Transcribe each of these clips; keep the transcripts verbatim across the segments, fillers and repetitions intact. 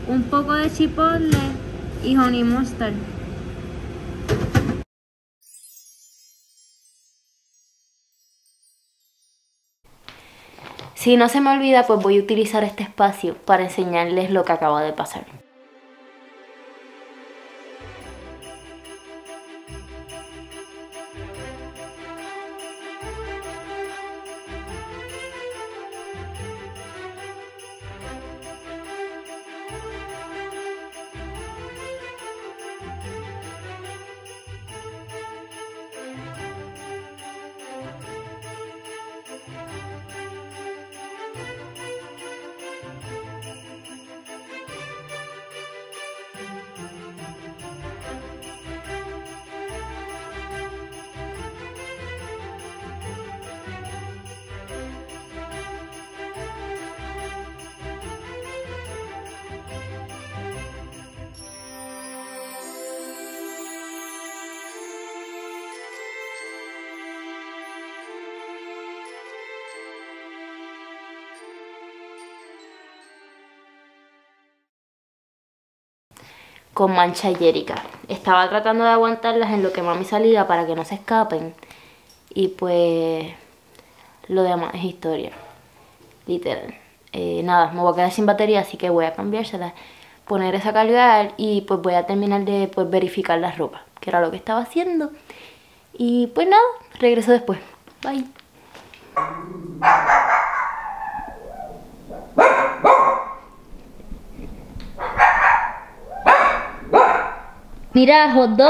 un poco de chipotle y honey mustard. Si no se me olvida, pues voy a utilizar este espacio para enseñarles lo que acaba de pasar. Con mancha hiérica. Estaba tratando de aguantarlas en lo que mami salía para que no se escapen. Y pues lo demás es historia. Literal. Eh, nada, me voy a quedar sin batería, así que voy a cambiárselas, poner esa a cargar y pues voy a terminar de pues, verificar la ropa, que era lo que estaba haciendo. Y pues nada, regreso después. Bye. Mira, hot dog.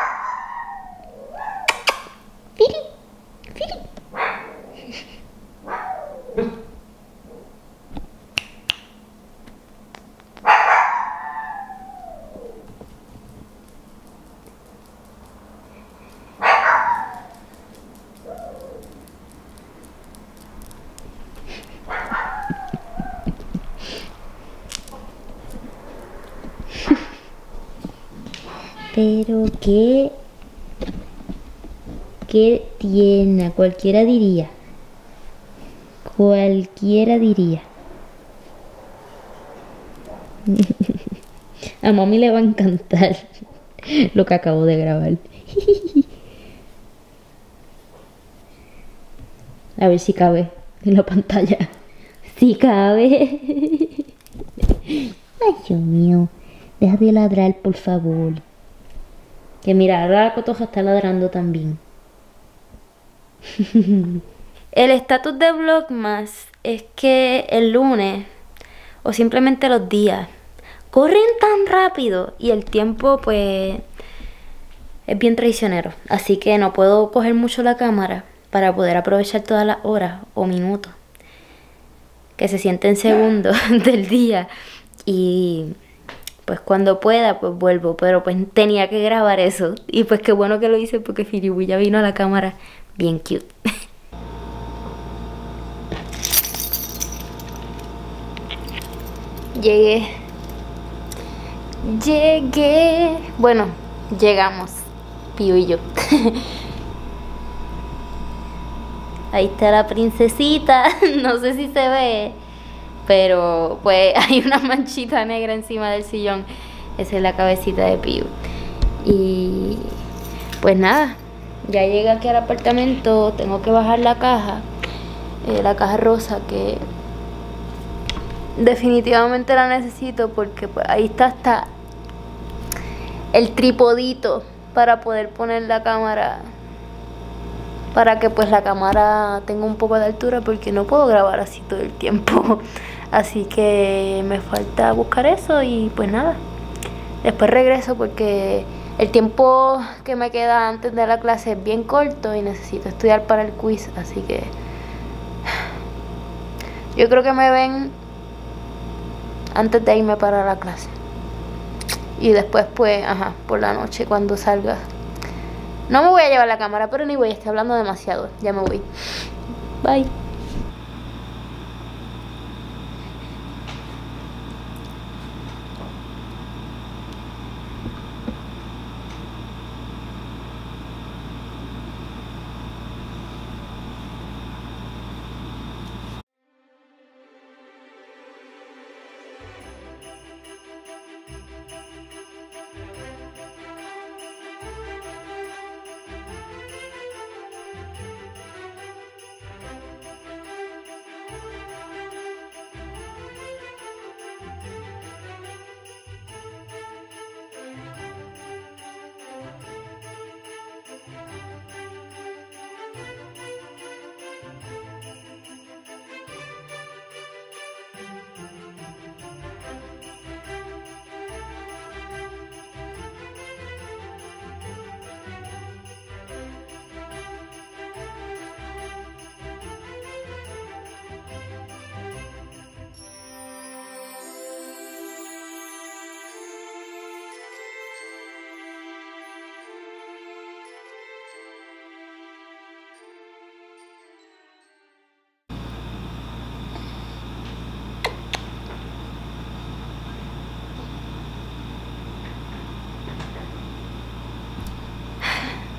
Firi, firi. Pero qué, qué tierna, cualquiera diría, cualquiera diría. A mami le va a encantar lo que acabo de grabar. A ver si cabe en la pantalla. Si cabe. Ay, Dios mío, deja de ladrar, por favor. Que mira, ahora la cotoja está ladrando también. El estatus de Vlogmas es que el lunes, o simplemente los días, corren tan rápido y el tiempo pues es bien traicionero. Así que no puedo coger mucho la cámara para poder aprovechar todas las horas o minutos que se sienten segundos del día. Y pues cuando pueda, pues vuelvo. Pero pues tenía que grabar eso. Y pues qué bueno que lo hice porque Firibu ya vino a la cámara bien cute. Llegué. Llegué. Bueno, llegamos. Pío y yo. Ahí está la princesita. No sé si se ve. Pero pues hay una manchita negra encima del sillón. Esa es la cabecita de Pío. Y pues nada, ya llegué aquí al apartamento. Tengo que bajar la caja, eh, la caja rosa, que definitivamente la necesito porque pues ahí está hasta el tripodito para poder poner la cámara, para que pues la cámara tenga un poco de altura, porque no puedo grabar así todo el tiempo. Así que me falta buscar eso y pues nada, después regreso porque el tiempo que me queda antes de la clase es bien corto y necesito estudiar para el quiz. Así que yo creo que me ven antes de irme para la clase. Y después pues, ajá, por la noche cuando salga. No me voy a llevar la cámara, pero ni voy, estoy hablando demasiado. Ya me voy. Bye.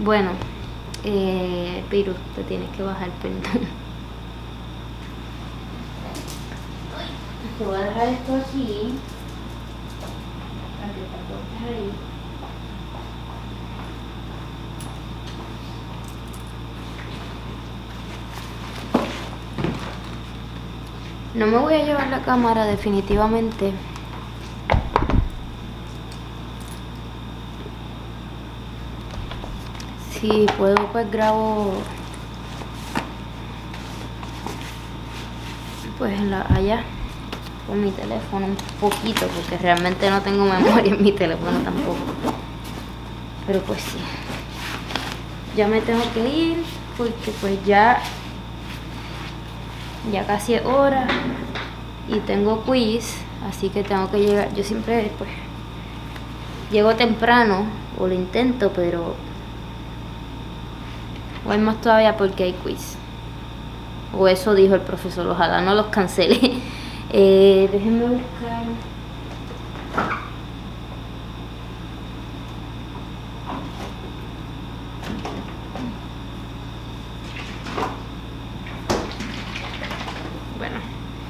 Bueno, eh, Piru, te tienes que bajar, perdón. Te voy a dejar esto aquí para que te acuestes ahí. No me voy a llevar la cámara definitivamente. Si puedo, pues grabo pues en la, allá con mi teléfono un poquito, porque realmente no tengo memoria en mi teléfono tampoco. Pero pues sí, ya me tengo que ir porque pues ya ya casi es hora y tengo quiz, así que tengo que llegar. Yo siempre pues llego temprano, o lo intento, pero hoy más todavía porque hay quiz, o eso dijo el profesor. Ojalá no los cancele. eh, déjenme buscar. Bueno,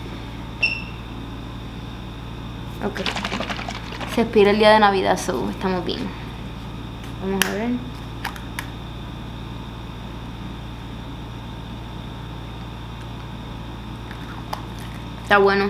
ok, se expira el día de Navidad, so estamos bien. Vamos a ver. Está bueno.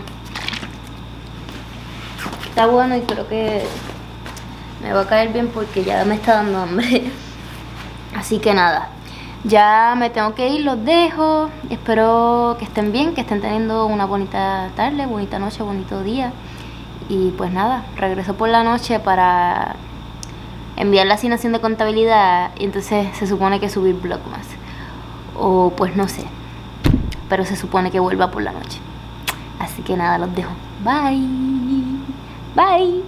Está bueno y creo que me va a caer bien porque ya me está dando hambre. Así que nada, ya me tengo que ir, los dejo. Espero que estén bien, que estén teniendo una bonita tarde, bonita noche, bonito día. Y pues nada, regreso por la noche para enviar la asignación de contabilidad. Y entonces se supone que subir Vlogmas. O pues no sé, pero se supone que vuelva por la noche. Así que nada, los dejo. Bye. Bye.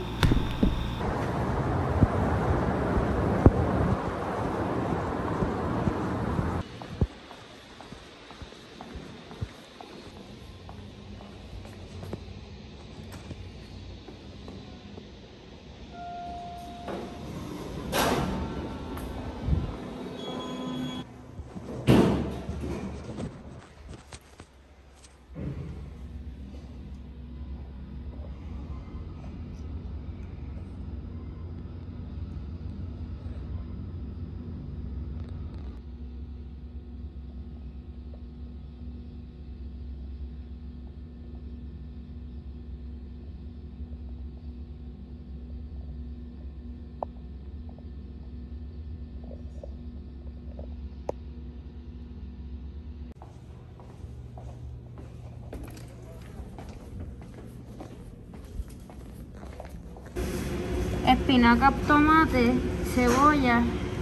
Espinaca, tomate, cebolla,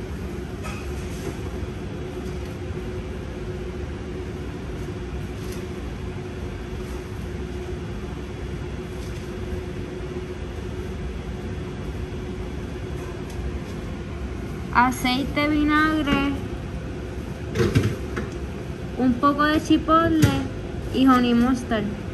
aceite, vinagre, un poco de chipotle y honey mustard.